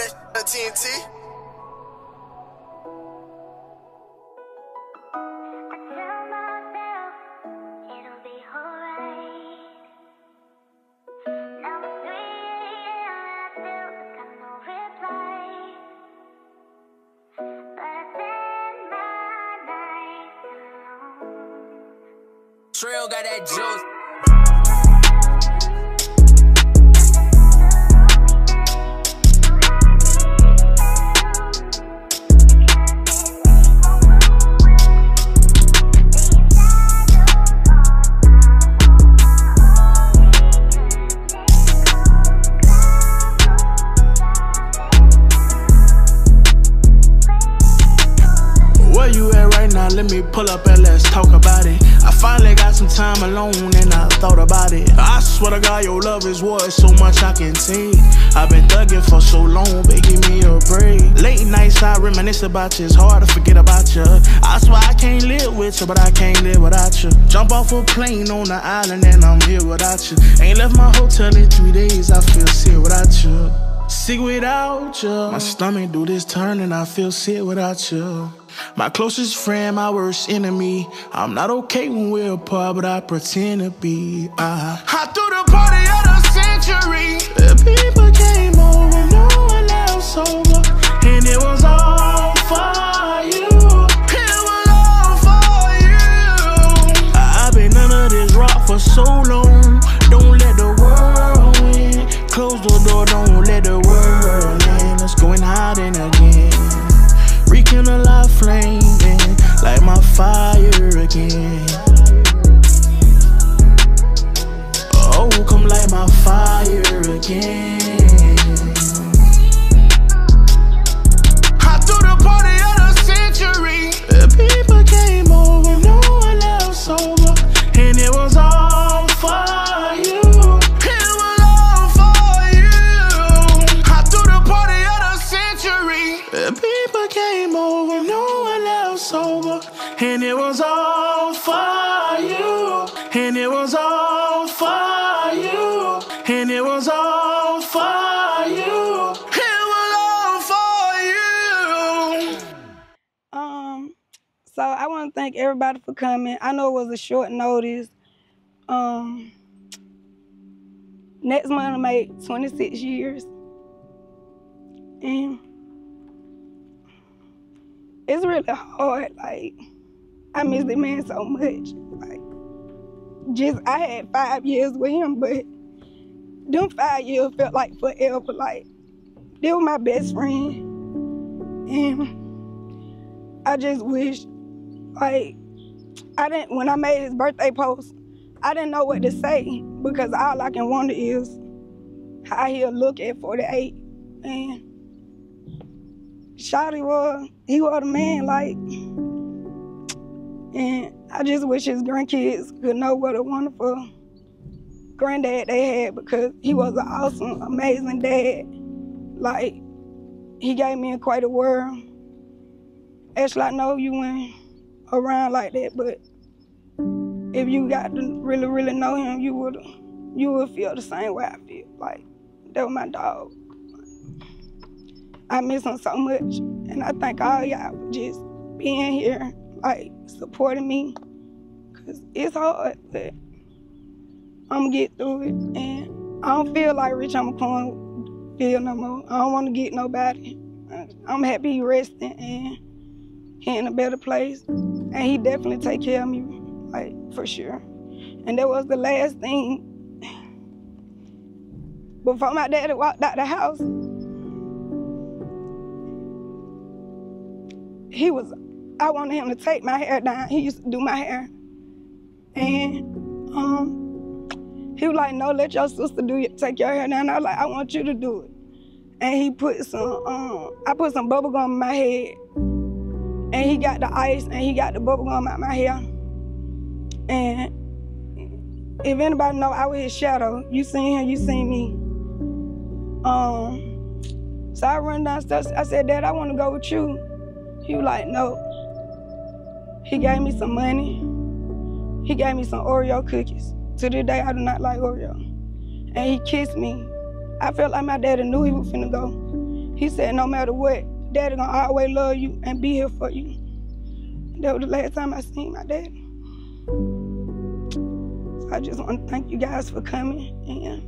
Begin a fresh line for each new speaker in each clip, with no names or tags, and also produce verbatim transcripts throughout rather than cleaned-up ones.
that T N T.
Trill got that juice.
Where you at right now? Let me pull up and let's talk about it. I finally got some time alone and I thought about it. I swear to God, your love is worth so much I can take. I've been thugging for so long, but give me a break. Late nights I reminisce about you, it's hard to forget about you. I swear I can't live with you, but I can't live without you. Jump off a plane on the island and I'm here without you. Ain't left my hotel in three days, I feel sick without you. Sick without you. My stomach do this turn and I feel sick without you. My closest friend, my worst enemy. I'm not okay when we're apart, but I pretend to be. I, I threw the party of the century. The people came over, no one else over, and it was all for you. It was all for you. I've been under this rock for so long. Don't let the world win. Close the door, don't let the world in. Let's go and hide in again. Rekindle our flame, light my fire again. Oh, come light my fire again. I threw the party of the century. The people came over, no one else over, and it was all for you. It was all for you. I threw the party of the century. The people came over, no one else over, and it was all for you. And it was all for you. And it was all for you. It was all for you.
Um, so I want to thank everybody for coming. I know it was a short notice. Um, next month I made twenty-six years. And it's really hard. Like, I miss the man so much. Like, just, I had five years with him, but them five years felt like forever. Like, they were my best friend. And I just wish, like, I didn't, when I made his birthday post, I didn't know what to say, because all I can wonder is how he'll look at forty-eight. And Shawty was, he was the man, like, and I just wish his grandkids could know what a wonderful granddad they had, because he was an awesome, amazing dad. Like, he gave me quite a world. Actually, I know you went around like that, but if you got to really, really know him, you would you would feel the same way I feel. Like, that was my dog. I miss him so much, and I thank all y'all for just being here, like, supporting me, because it's hard, but I'm going to get through it, and I don't feel like Rich I'm going to feel no more. I don't want to get nobody. I'm happy he resting, and he in a better place, and he definitely take care of me, like, for sure. And that was the last thing. Before my daddy walked out the house, he was, I wanted him to take my hair down. He used to do my hair. And um, he was like, no, let your sister do it, take your hair down. I was like, I want you to do it. And he put some, um, I put some bubble gum in my head. And he got the ice and he got the bubble gum out my hair. And if anybody know, I was his shadow. You seen him, you seen me. Um, so I run downstairs, I said, Dad, I want to go with you. He was like, no. He gave me some money. He gave me some Oreo cookies. To this day, I do not like Oreo. And he kissed me. I felt like my daddy knew he was finna go. he said, no matter what, Daddy gonna always love you and be here for you. That was the last time I seen my daddy. So I just want to thank you guys for coming, and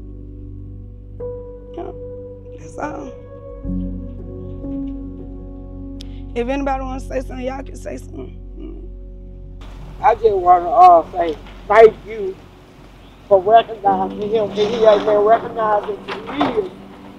you know, that's all. If anybody want to say something, y'all can say something.
I just want to uh, say thank you for recognizing him, because he ain't been recognized for years.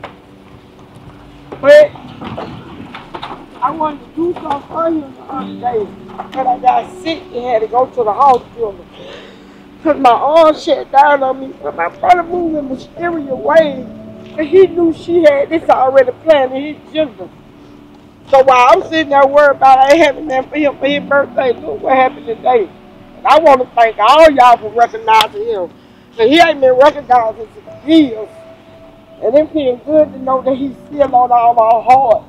But I wanted to do something for him the other day, but I got sick and had to go to the hospital. Because my arm shut down on me, but my brother moved in mysterious ways, and he knew she had this already planned in his agenda. So while I'm sitting there worried about I ain't having that for him for his birthday, look what happened today. And I want to thank all y'all for recognizing him. And he ain't been recognized in years. And it feels good to know that he's still on all our hearts.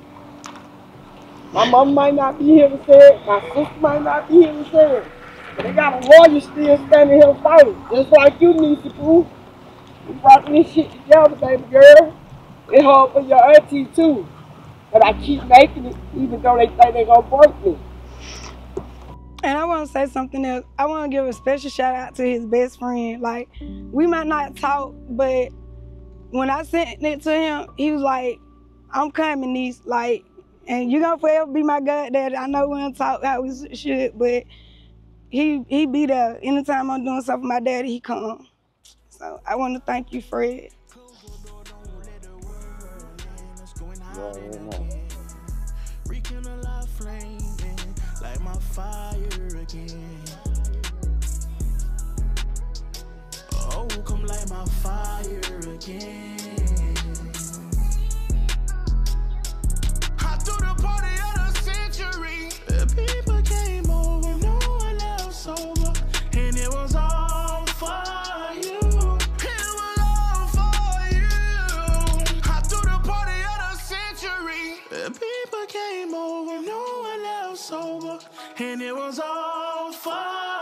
My mom might not be here to say it, my sister might not be here to say it. But they got a lawyer still standing here fighting, just like you need to prove. We rocking this shit together, baby girl. It's hard for your auntie too. But I keep making it, even though they think they're gonna break me.
And I want to say something else. I want to give a special shout out to his best friend. Like, we might not talk, but when I sent it to him, he was like, I'm coming, niece. Like, and you're going to forever be my goddaddy. I know we don't talk how we should, but he he be there. Anytime I'm doing something for my daddy, he come. So I want to thank you, Fred.
Like my fire again. Oh, come light my fire again. I threw the party of the century. People came over, no one left sober, and it was all for you. It was all for you. I threw the party of the century. People came over, no one left sober, and it was all for